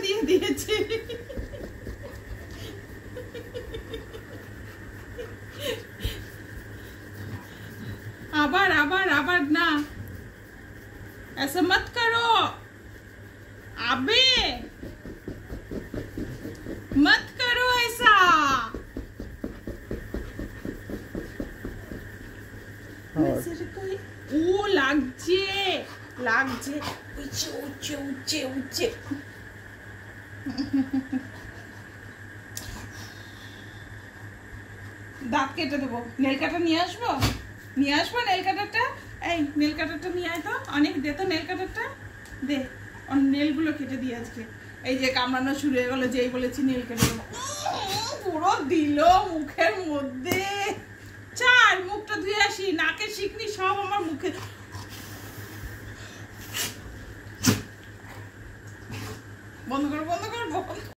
দিয়ে দিয়েছে। আবার আবার আবার না, ऐसा मत करो, अबे मत करो ऐसा। ও লাগছে লাগছে, উচ্চে উচ্চে উচ্চে উচ্চে। দাঁত কেটে দেবো। নেল কাটার নিয়ে আসবো, নিয়ে আসবো নেল কাটারটা। এই নেল কাটারটা নিয়ে আয় তো, অনেক দে তো নেল কাটারটা, দে নেলগুলো কেটে দিই আজকে। এই যে কামড়ানো শুরু হয়ে গেলো, যেই বলেছি নেল কেটে দেবো, পুরো দিল মুখের মধ্যে। চার মুখটা ধুয়ে আসি, নাকের শিকনি সব আমার মুখে। বন্ধ করো বন্ধ করো বন্ধ।